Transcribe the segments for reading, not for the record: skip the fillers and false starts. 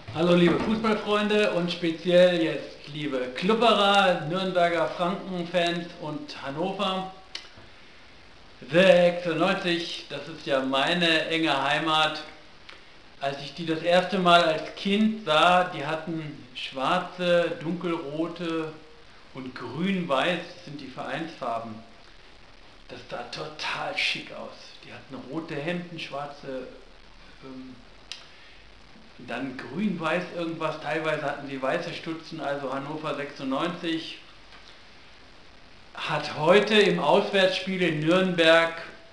Hallo liebe Fußballfreunde und speziell jetzt liebe Klubberer, Nürnberger Franken-Fans und Hannover. 96, das ist ja meine enge Heimat. Als ich die das erste Mal als Kind sah, die hatten schwarze, dunkelrote und grün-weiß sind die Vereinsfarben. Das sah total schick aus. Die hatten rote Hemden, schwarze dann grün-weiß irgendwas, teilweise hatten sie weiße Stutzen, also Hannover 96 hat heute im Auswärtsspiel in Nürnberg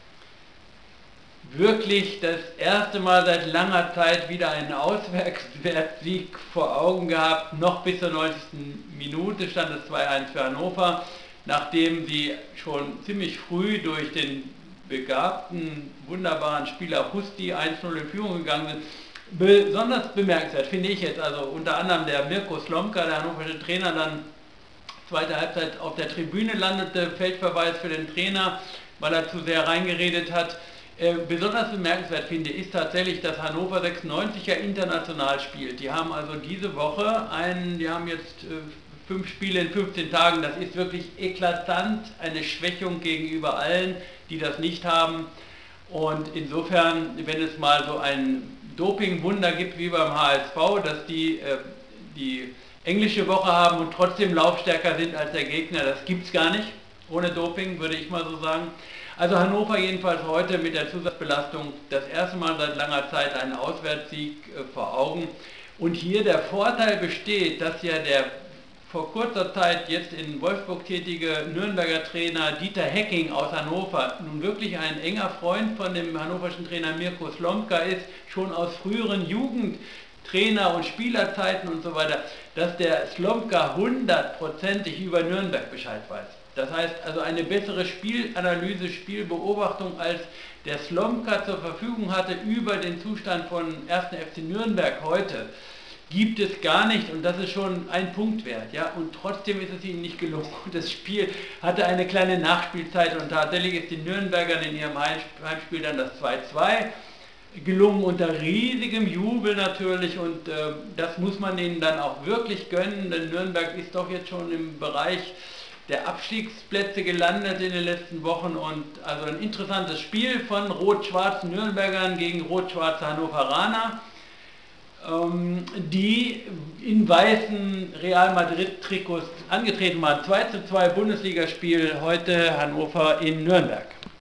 wirklich das erste Mal seit langer Zeit wieder einen Auswärtssieg vor Augen gehabt. Noch bis zur 90. Minute stand es 2:1 für Hannover, nachdem sie schon ziemlich früh durch den begabten, wunderbaren Spieler Husti 1:0 in Führung gegangen sind. Besonders bemerkenswert finde ich jetzt, also unter anderem der Mirko Slomka, der hannoversche Trainer, dann zweite Halbzeit auf der Tribüne landete, Feldverweis für den Trainer, weil er zu sehr reingeredet hat. Besonders bemerkenswert finde ich tatsächlich, dass Hannover 96 ja international spielt. Die haben also diese Woche die haben jetzt 5 Spiele in 15 Tagen. Das ist wirklich eklatant, eine Schwächung gegenüber allen, die das nicht haben. Und insofern, wenn es mal so ein Dopingwunder gibt wie beim HSV, dass die englische Woche haben und trotzdem laufstärker sind als der Gegner, das gibt es gar nicht. Ohne Doping, würde ich mal so sagen. Also Hannover jedenfalls heute mit der Zusatzbelastung das erste Mal seit langer Zeit einen Auswärtssieg vor Augen. Und hier der Vorteil besteht, dass ja der vor kurzer Zeit jetzt in Wolfsburg tätige Nürnberger Trainer Dieter Hecking aus Hannover nun wirklich ein enger Freund von dem hannoverschen Trainer Mirko Slomka ist, schon aus früheren Jugendtrainer- und Spielerzeiten und so weiter, dass der Slomka hundertprozentig über Nürnberg Bescheid weiß. Das heißt also eine bessere Spielanalyse, Spielbeobachtung, als der Slomka zur Verfügung hatte über den Zustand von 1. FC Nürnberg heute, gibt es gar nicht, und das ist schon ein Punkt wert. Ja? Und trotzdem ist es ihnen nicht gelungen. Das Spiel hatte eine kleine Nachspielzeit und tatsächlich ist den Nürnbergern in ihrem Heimspiel dann das 2:2 gelungen, unter riesigem Jubel natürlich, und das muss man ihnen dann auch wirklich gönnen, denn Nürnberg ist doch jetzt schon im Bereich der Abstiegsplätze gelandet in den letzten Wochen, und also ein interessantes Spiel von rot-schwarzen Nürnbergern gegen rot-schwarze Hannoveraner, die in weißen Real Madrid-Trikots angetreten waren. 2:2 Bundesligaspiel heute Hannover in Nürnberg.